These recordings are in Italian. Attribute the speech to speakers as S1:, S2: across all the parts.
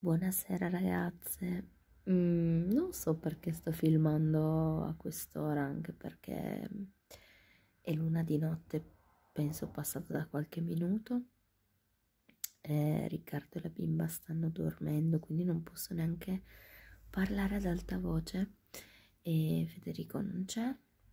S1: Buonasera ragazze. Non so perché sto filmando a quest'ora, anche perché è l'una di notte, penso passata da qualche minuto. Riccardo e la bimba stanno dormendo, quindi non posso neanche parlare ad alta voce, e Federico non c'è,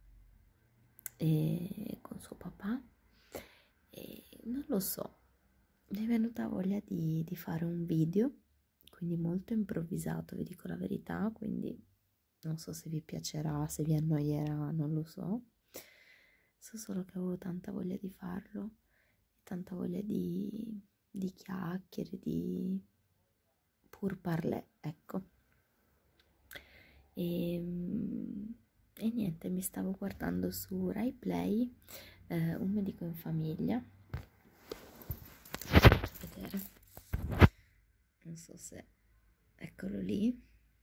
S1: e con suo papà, e non lo so, mi è venuta voglia di fare un video, quindi molto improvvisato, vi dico la verità, quindi non so se vi piacerà, se vi annoierà, non lo so. So solo che avevo tanta voglia di farlo, tanta voglia di chiacchiere, di pur parler, ecco. E niente, mi stavo guardando su Rai Play Un medico in famiglia. Vedere, non so se eccolo lì.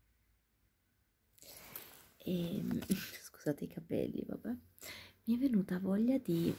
S1: E scusate i capelli, vabbè. Mi è venuta voglia di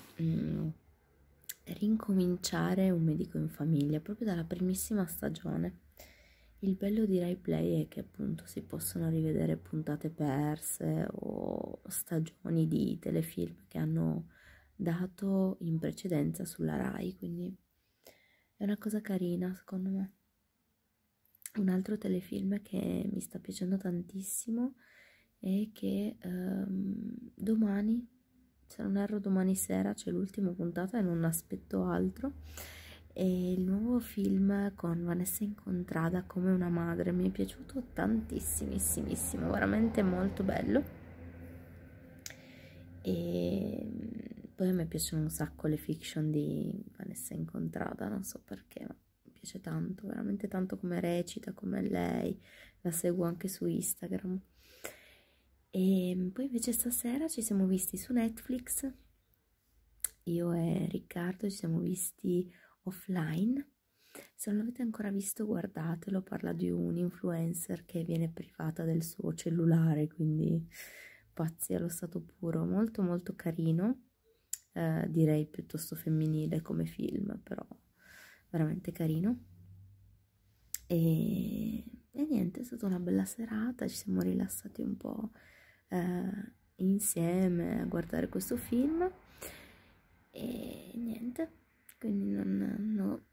S1: rincominciare Un medico in famiglia proprio dalla primissima stagione. Il bello di Rai Play è che appunto si possono rivedere puntate perse o stagioni di telefilm che hanno dato in precedenza sulla Rai, quindi è una cosa carina secondo me. Un altro telefilm che mi sta piacendo tantissimo è che domani, se non erro domani sera, c'è l'ultima puntata e non aspetto altro. È il nuovo film con Vanessa Incontrada, Come una madre. Mi è piaciuto tantissimissimo, veramente molto bello. E poi a me piacciono un sacco le fiction di Vanessa Incontrada, non so perché, ma mi piace tanto, veramente tanto come recita, come lei. La seguo anche su Instagram. E poi invece stasera ci siamo visti su Netflix, io e Riccardo ci siamo visti Offline. Se non l'avete ancora visto, guardatelo. Parla di un influencer che viene privata del suo cellulare, quindi pazzi allo stato puro. Molto molto carino, direi piuttosto femminile come film, però veramente carino. E niente, è stata una bella serata, ci siamo rilassati un po' insieme a guardare questo film e niente, quindi non ho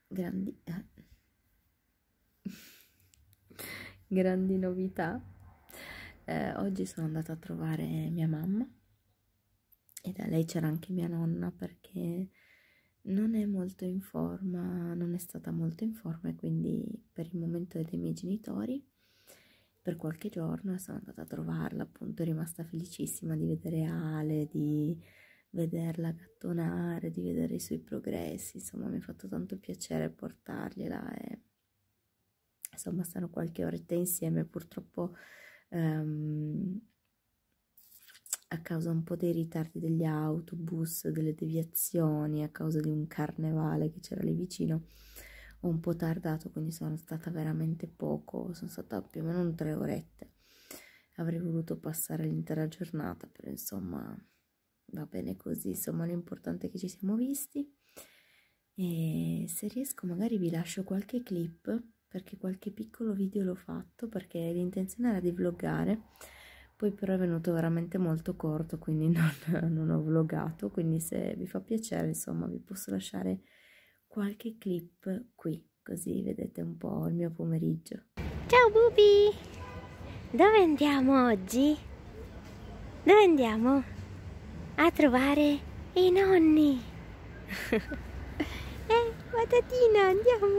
S1: grandi novità. Oggi sono andata a trovare mia mamma e da lei c'era anche mia nonna, perché non è molto in forma, non è stata molto in forma, e quindi per il momento è dei miei genitori per qualche giorno, e sono andata a trovarla. Appunto, è rimasta felicissima di vedere Ale, di vederla gattonare, di vedere i suoi progressi. Insomma, mi ha fatto tanto piacere portargliela, e insomma stanno qualche oretta insieme. Purtroppo a causa un po' dei ritardi degli autobus, delle deviazioni, a causa di un carnevale che c'era lì vicino, ho un po' tardato, quindi sono stata veramente poco, sono stata più o meno 3 orette. Avrei voluto passare l'intera giornata, però insomma va bene così. Insomma, l'importante è che ci siamo visti, e se riesco magari vi lascio qualche clip, perché qualche piccolo video l'ho fatto, perché l'intenzione era di vloggare. Poi però è venuto veramente molto corto, quindi non ho vloggato. Quindi se vi fa piacere, insomma, vi posso lasciare qualche clip qui, così vedete un po' il mio pomeriggio.
S2: Ciao Bubi! Dove andiamo oggi? Dove andiamo? A trovare i nonni! Patatina,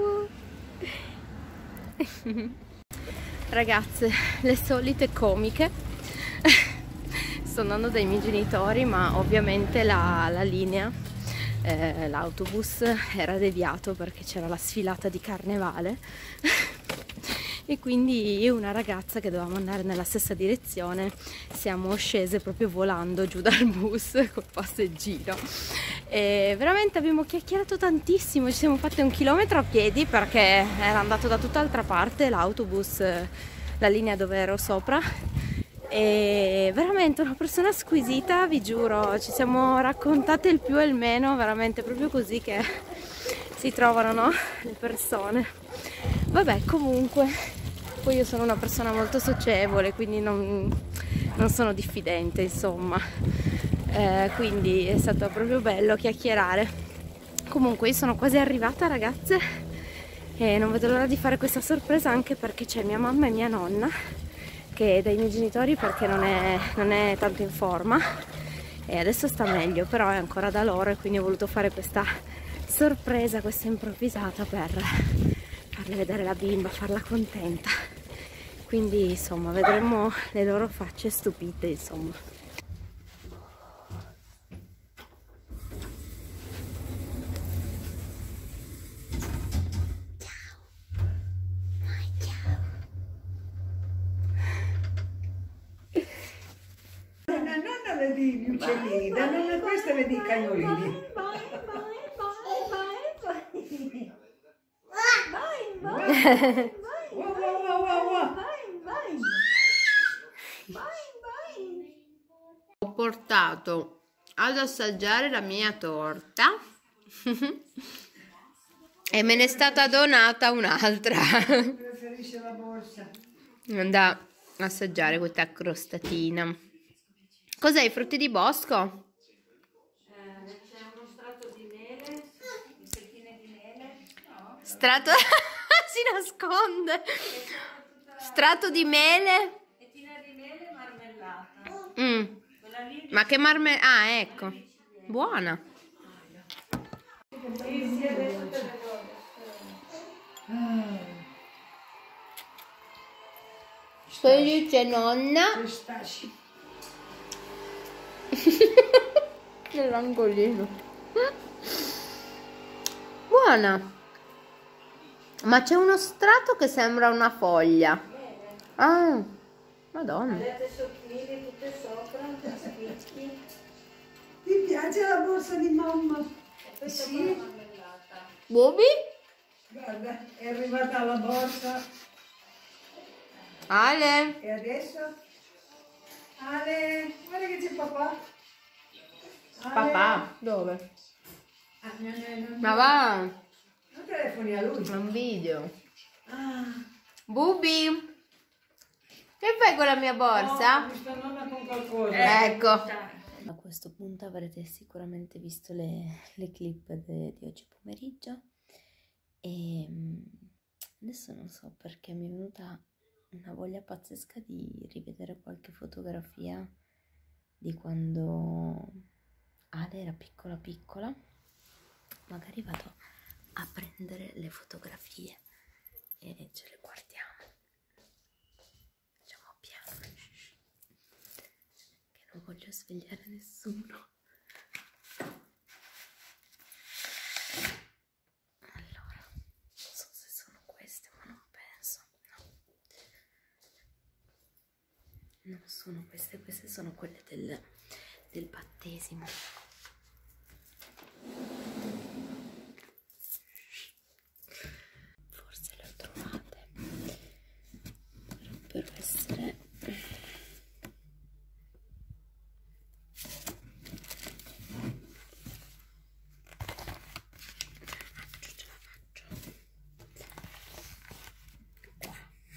S2: andiamo!
S1: Ragazze, le solite comiche. Sto andando dai miei genitori, ma ovviamente la linea, l'autobus era deviato perché c'era la sfilata di carnevale e quindi io e una ragazza che dovevamo andare nella stessa direzione siamo scese proprio volando giù dal bus col passeggino, e veramente abbiamo chiacchierato tantissimo. Ci siamo fatti 1 chilometro a piedi perché era andato da tutt'altra parte l'autobus, la linea dove ero sopra. E veramente una persona squisita, vi giuro. Ci siamo raccontate il più e il meno, veramente proprio così che si trovano, no? Le persone. Vabbè, comunque, poi io sono una persona molto socievole, quindi non sono diffidente, insomma, quindi è stato proprio bello chiacchierare. Comunque io sono quasi arrivata, ragazze, e non vedo l'ora di fare questa sorpresa, anche perché c'è mia mamma e mia nonna, che è dai miei genitori perché non è tanto in forma e adesso sta meglio, però è ancora da loro, e quindi ho voluto fare questa sorpresa, questa improvvisata, per farle vedere la bimba, farla contenta. Quindi insomma vedremo le loro facce stupite, insomma.
S3: Da nonna vedi gli uccellini, da nonna questa vedi i cagnolini.
S1: Ho portato ad assaggiare la mia torta e me ne è stata donata un'altra.
S3: Preferisce la borsa.
S1: Da assaggiare questa crostatina. Cos'è, i frutti di bosco?
S3: C'è uno strato di mele, fettine di mele. No.
S1: Strato si nasconde. Strato di mele.
S3: Fettina di mele marmellata. Quella lì
S1: Ma che marmellata? Ah, ecco. Buona.
S3: sì, adesso te le do.
S1: Poi dice nonna.
S3: Pistacci.
S1: Nell'angolino. Buona. Ma c'è uno strato che sembra una foglia. Ah, madonna.
S3: Vedete sottili tutte sopra, per spicchi. Ti piace la borsa di mamma? Sì. Marmellata.
S1: Bobby?
S3: Guarda, è arrivata la borsa.
S1: Ale?
S3: E adesso? Ale, guarda che c'è papà. Ale.
S1: Papà? Dove?
S3: Ah, no.
S1: Ma va,
S3: Non telefoni a lui.
S1: è un video.
S3: Ah.
S1: Bubi? Che fai con la mia borsa?
S3: No, questa nonna con qualcosa.
S1: Ecco.
S4: A questo punto avrete sicuramente visto le clip di oggi pomeriggio e adesso non so perché mi è venuta una voglia pazzesca di rivedere qualche fotografia di quando Ale era piccola piccola. Magari vado a prendere le fotografie e ce le guardiamo. Facciamo piano, che non voglio svegliare nessuno. Allora, non so se sono queste, ma non penso. No, non sono queste, queste sono quelle del battesimo. Forse le ho trovate, dovrebbero essere ce la faccio qua.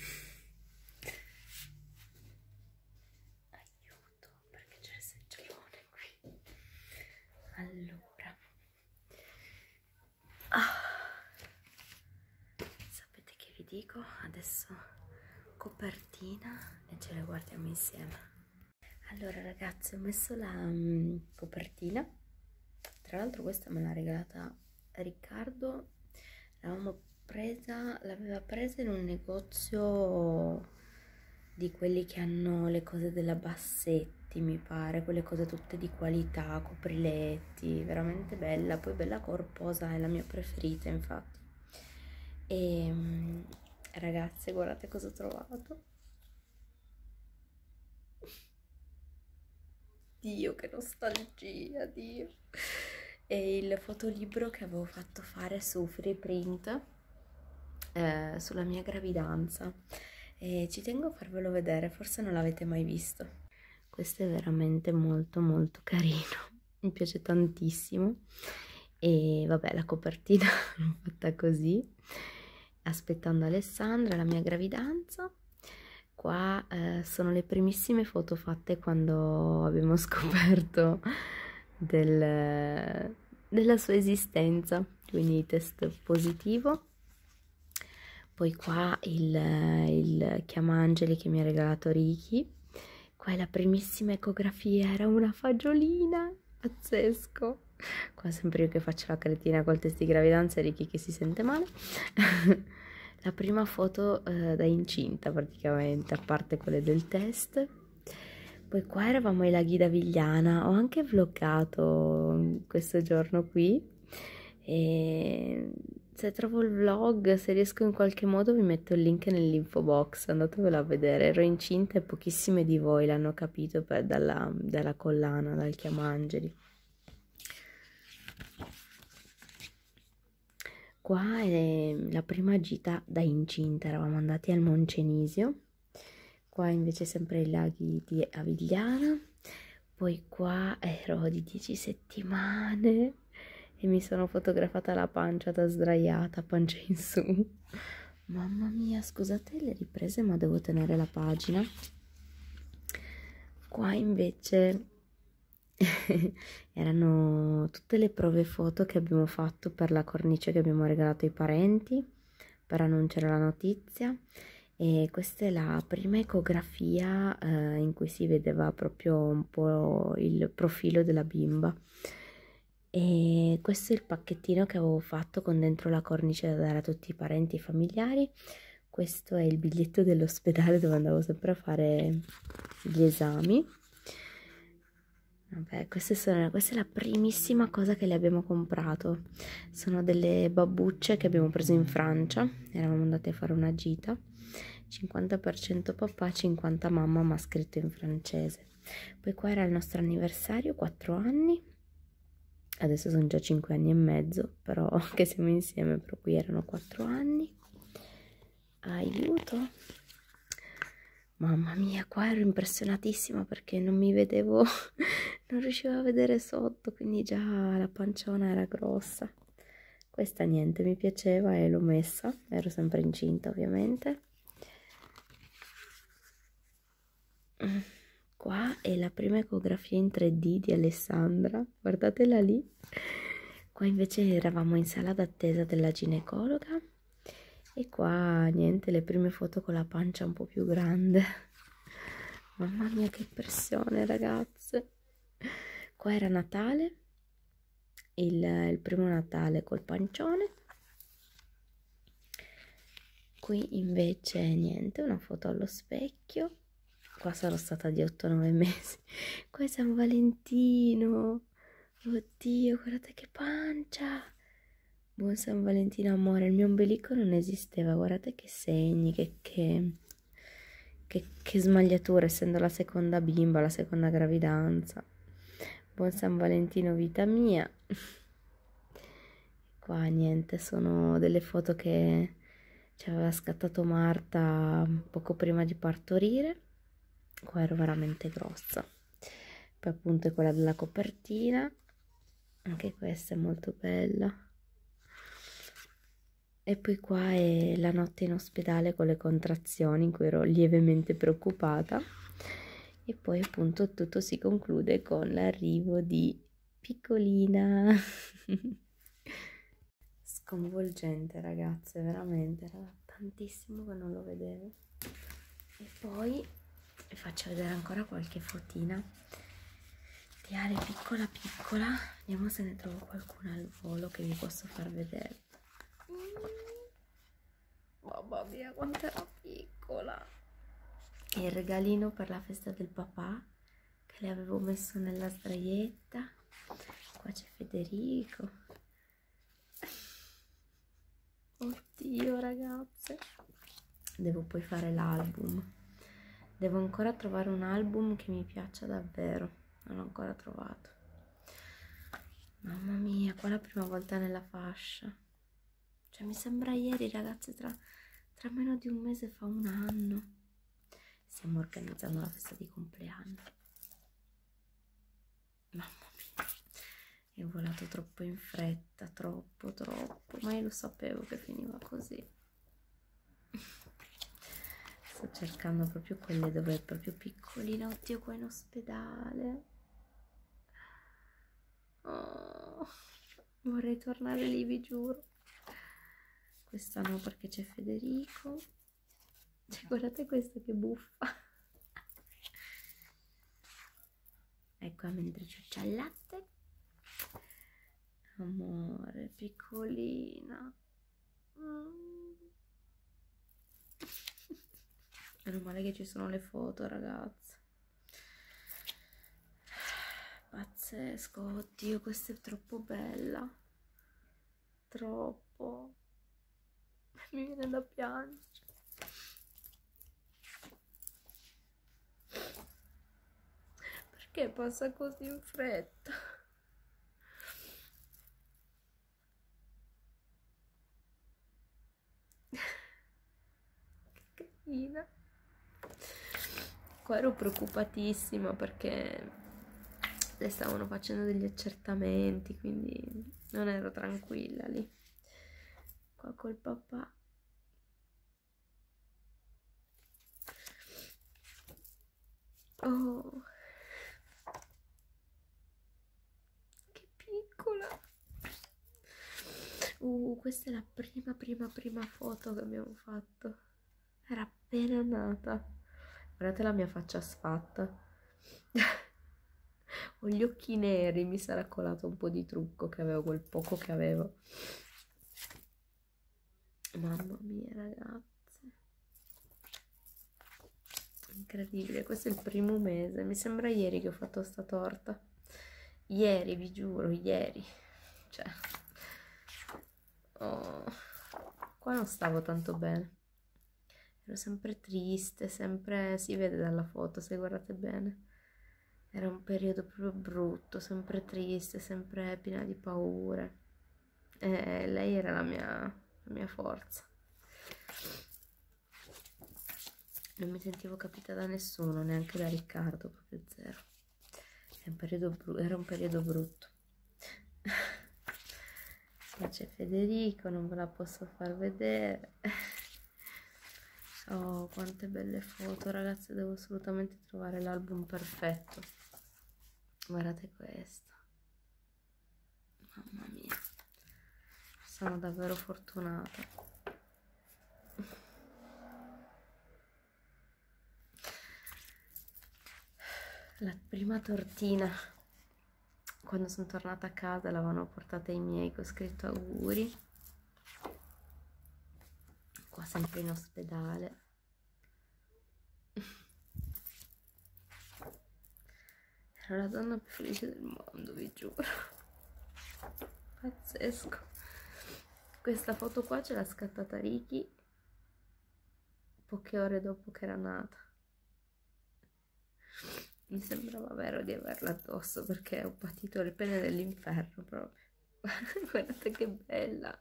S4: Aiuto, perché c'è il seggiolone qui. Allora, sapete che vi dico? Adesso copertina e ce le guardiamo insieme. Allora ragazzi, ho messo la copertina. Tra l'altro questa me l'ha regalata Riccardo. L'aveva presa in un negozio di quelli che hanno le cose della Bassetti, mi pare, quelle cose tutte di qualità, copriletti, veramente bella, poi bella corposa, è la mia preferita infatti. E ragazze, guardate cosa ho trovato. Dio, che nostalgia, Dio. È il fotolibro che avevo fatto fare su Freeprint sulla mia gravidanza. E ci tengo a farvelo vedere, forse non l'avete mai visto. Questo è veramente molto molto carino, mi piace tantissimo. E vabbè, la copertina l'ho fatta così.
S1: aspettando Alessandra, la mia gravidanza. Qua sono le primissime foto fatte quando abbiamo scoperto della sua esistenza, quindi test positivo. Poi qua il chiamangeli che mi ha regalato Ricky. Qua è la primissima ecografia, era una fagiolina, pazzesco. Qua sempre io che faccio la cretina col test di gravidanza e Ricky che si sente male. La prima foto da incinta praticamente, a parte quelle del test. Poi qua eravamo ai laghi d'Avigliana, ho anche vloggato questo giorno qui e se trovo il vlog, se riesco in qualche modo vi metto il link nell'info box, andatevelo a vedere. Ero incinta e pochissime di voi l'hanno capito dalla collana, dal chiamangeli. Qua è la prima gita da incinta, eravamo andati al Moncenisio, qua invece sempre i laghi di Avigliana. Poi qua ero di 10 settimane e mi sono fotografata la pancia da sdraiata, pancia in su. Mamma mia, scusate le riprese ma devo tenere la pagina. Qua invece erano tutte le prove foto che abbiamo fatto per la cornice che abbiamo regalato ai parenti per annunciare la notizia, e questa è la prima ecografia in cui si vedeva proprio un po' il profilo della bimba, e questo è il pacchettino che avevo fatto con dentro la cornice da dare a tutti i parenti e i familiari. Questo è il biglietto dell'ospedale dove andavo sempre a fare gli esami. Vabbè, questa è la primissima cosa che le abbiamo comprato. Sono delle babbucce che abbiamo preso in Francia. Eravamo andati a fare una gita. 50% papà, 50% mamma, ma scritto in francese. Poi qua era il nostro anniversario, 4 anni. Adesso sono già 5 anni e mezzo, però che siamo insieme, però qui erano 4 anni. Aiuto! Mamma mia, qua ero impressionatissima perché non mi vedevo, non riuscivo a vedere sotto, quindi già la panciona era grossa. Questa niente, mi piaceva e l'ho messa, ero sempre incinta ovviamente. Qua è la prima ecografia in 3D di Alessandra, guardatela lì. Qua invece eravamo in sala d'attesa della ginecologa. E qua niente, le prime foto con la pancia un po' più grande. Mamma mia che pressione ragazze. Qua era Natale, il primo Natale col pancione. Qui invece niente, una foto allo specchio. Qua sarò stata di 8-9 mesi. Qua è San Valentino. Oddio, guardate che pancia. Buon San Valentino amore, il mio ombelico non esisteva, guardate che segni, che smagliatura, essendo la seconda bimba, la seconda gravidanza. Buon San Valentino vita mia. Qua niente, sono delle foto che ci aveva scattato Marta poco prima di partorire. Qua ero veramente grossa. Poi appunto è quella della copertina, anche questa è molto bella. E poi qua è la notte in ospedale con le contrazioni in cui ero lievemente preoccupata. E poi appunto tutto si conclude con l'arrivo di piccolina. Sconvolgente ragazze, veramente, era tantissimo che non lo vedevo. E poi vi faccio vedere ancora qualche fotina di Ale piccola piccola. Vediamo se ne trovo qualcuna al volo che vi posso far vedere. Mamma mia quanto era piccola. E il regalino per la festa del papà che le avevo messo nella sdraietta. Qua c'è Federico. Oddio ragazze, devo poi fare l'album. Devo ancora trovare un album che mi piaccia davvero, non l'ho ancora trovato. Mamma mia, qua la prima volta nella fascia. Cioè mi sembra ieri ragazzi, tra meno di un mese fa un anno. Stiamo organizzando la festa di compleanno. Mamma mia, è volato troppo in fretta, troppo, ma io lo sapevo che finiva così. Sto cercando proprio quelle dove è proprio piccolina. Oddio, qua in ospedale. Oh, vorrei tornare lì, vi giuro. Questa no, perché c'è Federico. Cioè, guardate questa che buffa. Ecco, mentre ciuccia il latte. Amore, piccolina. Meno male che ci sono le foto, ragazze. Pazzesco, oddio, questa è troppo bella. Troppo. Mi viene da piangere. Perché passa così in fretta? Che carina. Qua ero preoccupatissima perché le stavano facendo degli accertamenti, quindi non ero tranquilla lì. Qua col papà. Oh, che piccola. Questa è la prima foto che abbiamo fatto. Era appena nata. Guardate la mia faccia sfatta. Ho gli occhi neri, mi sarà colato un po' di trucco che avevo, quel poco che avevo. Mamma mia, ragazze. Incredibile, questo è il primo mese. Mi sembra ieri che ho fatto sta torta. Ieri, vi giuro, ieri. Cioè, oh, qua non stavo tanto bene. Ero sempre triste, sempre si vede dalla foto, se guardate bene. Era un periodo proprio brutto, sempre triste, sempre piena di paure. E lei era la mia forza. Non mi sentivo capita da nessuno, neanche da Riccardo, proprio zero. Era un periodo brutto. Qua c'è Federico, non ve la posso far vedere. Oh, quante belle foto, ragazze, devo assolutamente trovare l'album perfetto. Guardate questo. Mamma mia, sono davvero fortunata. La prima tortina, quando sono tornata a casa, l'avevano portata i miei, con scritto auguri. Qua sempre in ospedale. Ero la donna più felice del mondo, vi giuro. Pazzesco. Questa foto qua ce l'ha scattata Ricky poche ore dopo che era nata. Mi sembrava vero di averla addosso perché ho patito le pene dell'inferno proprio. Guardate che bella.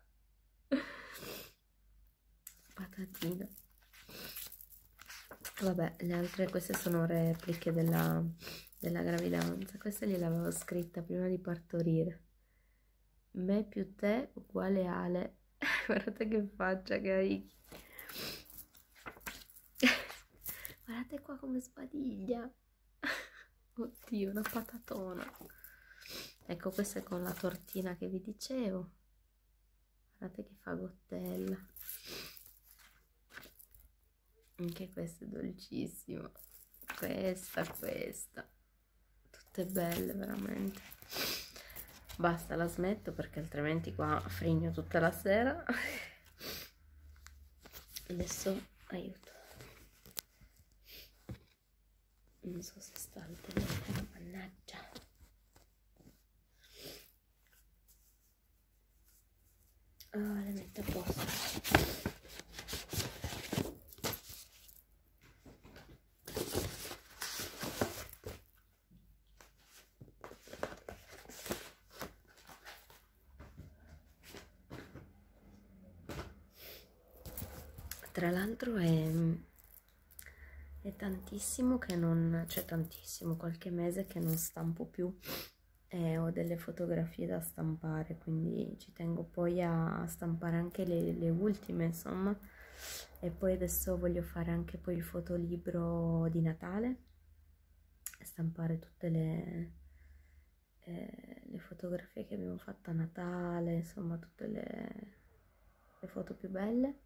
S1: Patatina. Vabbè, le altre, queste sono repliche della gravidanza. Questa gliel'avevo scritta prima di partorire. Me più te uguale Ale. Guardate che faccia che hai. Guardate qua come sbadiglia. Oddio, una patatona. Ecco, questa è con la tortina che vi dicevo. Guardate che fagottella. Anche questa è dolcissima. Questa. Tutte belle, veramente. Basta, la smetto perché altrimenti qua frigno tutta la sera. Adesso, aiuto. Non so se sta al telefono, mannaggia. Le metto a posto. Tra l'altro è tantissimo che non, cioè tantissimo, qualche mese che non stampo più e ho delle fotografie da stampare, quindi ci tengo poi a stampare anche le ultime, insomma, E poi adesso voglio fare anche poi il fotolibro di Natale, stampare tutte le fotografie che abbiamo fatto a Natale, insomma tutte le foto più belle.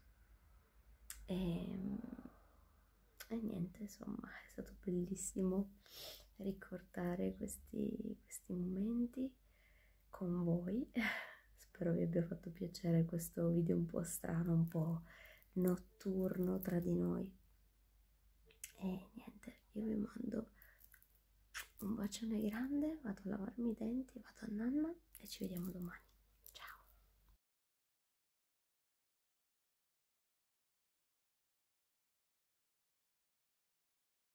S1: E niente, insomma, è stato bellissimo ricordare questi momenti con voi. Spero vi abbia fatto piacere questo video un po' strano, un po' notturno tra di noi. E niente, io vi mando un bacione grande, vado a lavarmi i denti, vado a nanna e ci vediamo domani.